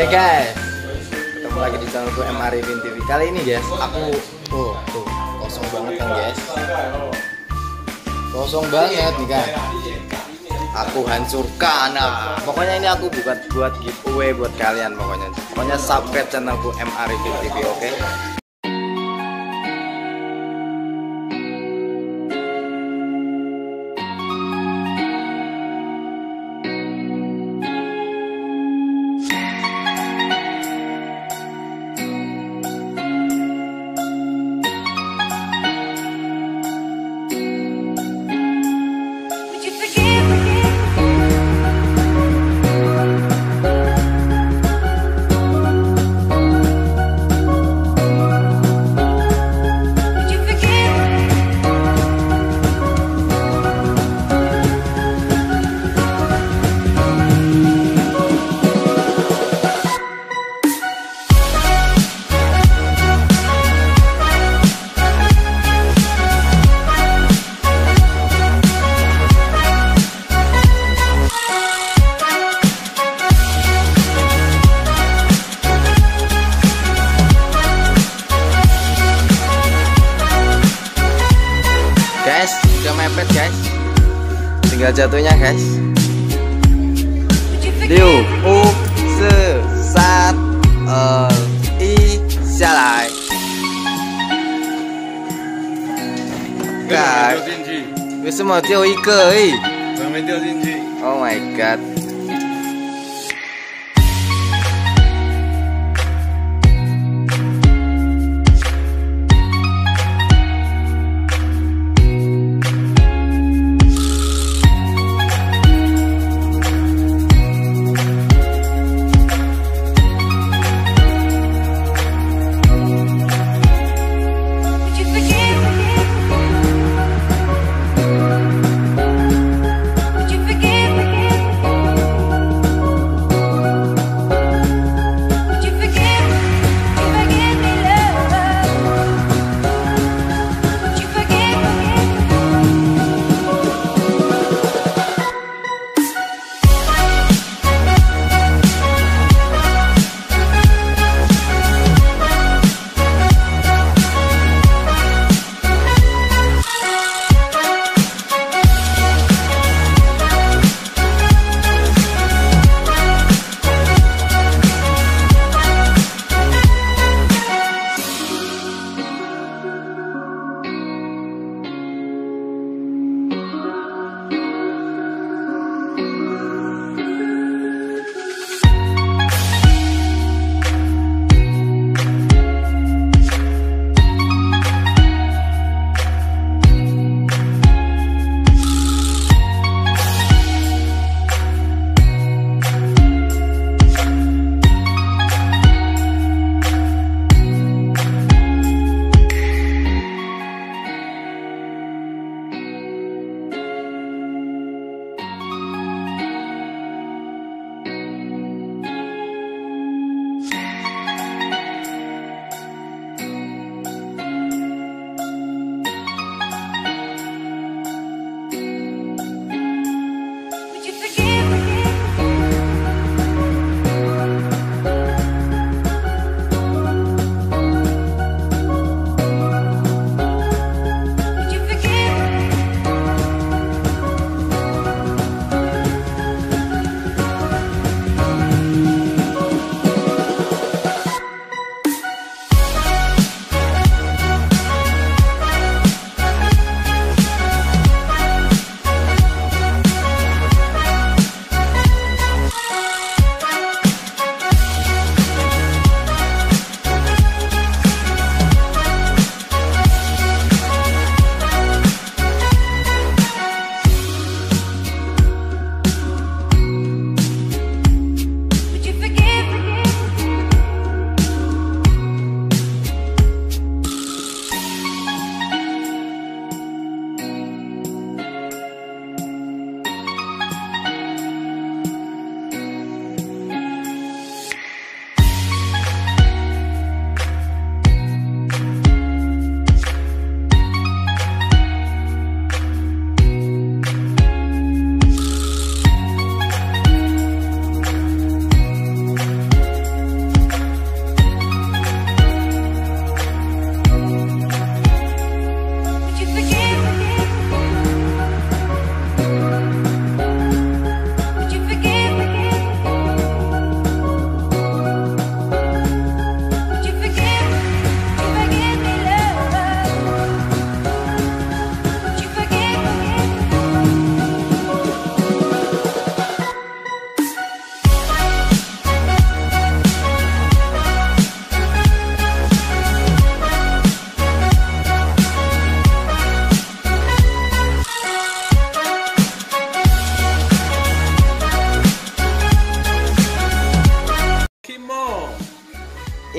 guys, ketemu lagi di channelku M Arifin TV. Kali ini guys, aku tuh kosong banget kan guys, kosong banget nih kan. Aku hancurkan. Nah, pokoknya ini aku buat giveaway buat kalian pokoknya. Pokoknya subscribe channelku M Arifin TV, oke? Guys, udah mepet guys, tinggal jatuhnya guys. Liu, sesat, Salai. Guys, 为什么掉一个而已？ 怎么没掉进去 Oh my god！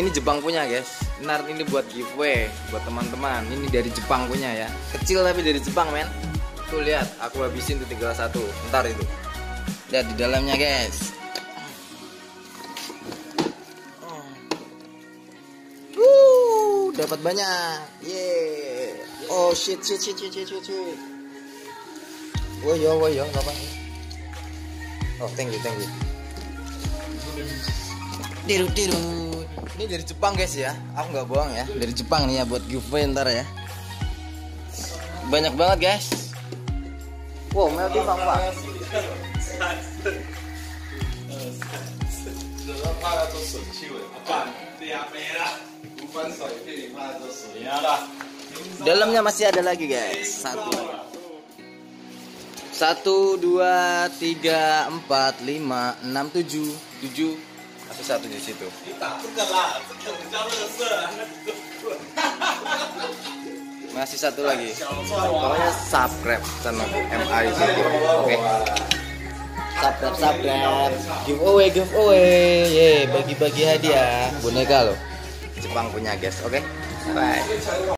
ini Jepang punya guys. Benar, ini buat giveaway buat teman-teman. Ini dari Jepang punya ya. Kecil tapi dari Jepang men. Tuh lihat, aku habisin tuh tinggal satu. Ntar itu. Lihat di dalamnya guys. Dapat banyak. Yeah. Oh shit. Woyo, apa? Oh, thank you. Tiru. Ini dari Jepang guys ya. Aku nggak bohong ya. Dari Jepang nih ya buat giveaway ntar ya. Banyak banget guys. Wow, melty Papa. Dalamnya masih ada lagi guys. 1 2 3 4 5 6 7 masih satu di situ. Masih satu lagi. Pokoknya subscribe channel MA City. Oke. Subscribe. Giveaway. Bagi-bagi hadiah boneka loh. Jepang punya guys. Oke. Bye.